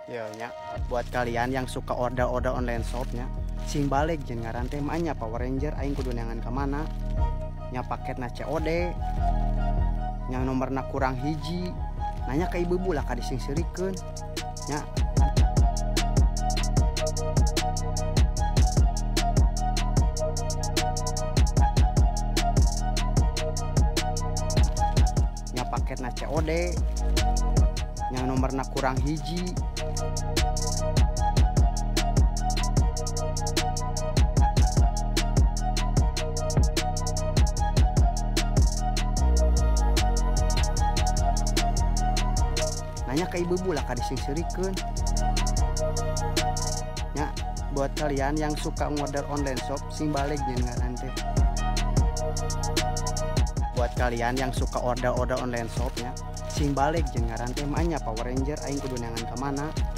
Ya nya, buat kalian yang suka order-order online shopnya, sing balik jeung ngaran teh nya Power Ranger aing kudu neangan ka mana? Nya paketna COD. Yang nomorna kurang hiji. Nanya ke ibu lah ka disingserikeun. Nya nya paketna COD. Yang nomorna kurang hiji. Nanya ke ibu lah ka disingserikeun. Ya, buat kalian yang suka ngorder online shop sing balik jeung ngaran teh. Buat kalian yang suka order-order online shopnya sing balik jeung ngaran teh nya Power Ranger aing kudu neangan ka mana?